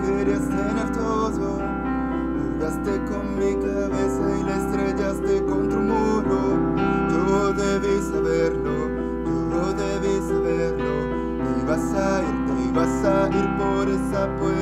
querías tener todo. Jugaste con mi cabeza y la estrellaste contra un muro. Yo debí saberlo, yo debí saberlo. Te ibas a ir por esa puerta.